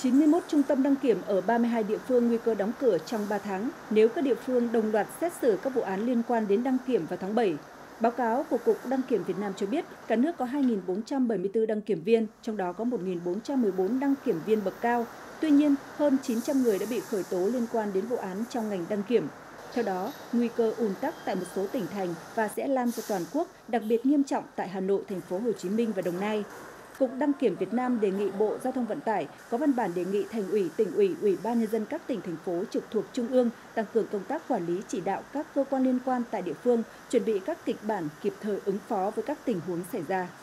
91 trung tâm đăng kiểm ở 32 địa phương nguy cơ đóng cửa trong 3 tháng nếu các địa phương đồng loạt xét xử các vụ án liên quan đến đăng kiểm vào tháng 7. Báo cáo của Cục Đăng kiểm Việt Nam cho biết, cả nước có 2.474 đăng kiểm viên, trong đó có 1.414 đăng kiểm viên bậc cao. Tuy nhiên, hơn 900 người đã bị khởi tố liên quan đến vụ án trong ngành đăng kiểm. Theo đó, nguy cơ ùn tắc tại một số tỉnh thành và sẽ lan ra toàn quốc, đặc biệt nghiêm trọng tại Hà Nội, Thành phố Hồ Chí Minh và Đồng Nai. Cục Đăng kiểm Việt Nam đề nghị Bộ Giao thông Vận tải có văn bản đề nghị Thành ủy, Tỉnh ủy, Ủy ban nhân dân các tỉnh thành phố trực thuộc Trung ương tăng cường công tác quản lý chỉ đạo các cơ quan liên quan tại địa phương chuẩn bị các kịch bản kịp thời ứng phó với các tình huống xảy ra.